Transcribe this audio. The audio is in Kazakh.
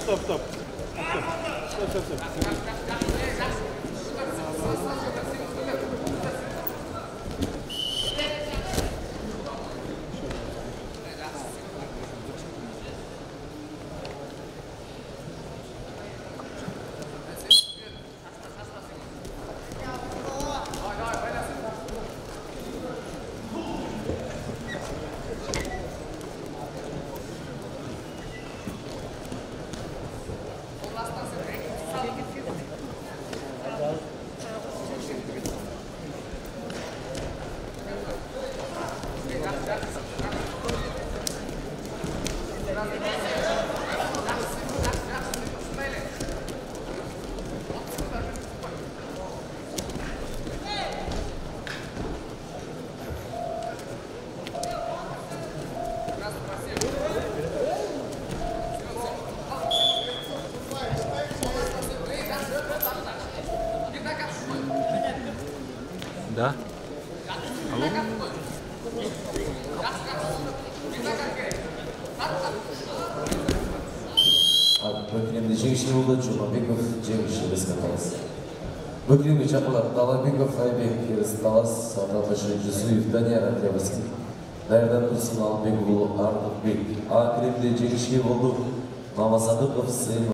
Стоп. Стоп. Да? Алло? Бөкінемде жеңіші болды, Жұмабеков жеңіші біз қаталас. Бөкінемде чапылар Талабеков, Айбек, Керіс Талас, Сататашы Жүсуев, Данияр Атлевский. Дайырдан Тұрсын Албек, Артықбек. Акремде жеңіші болды, Мамасадықов, Сейн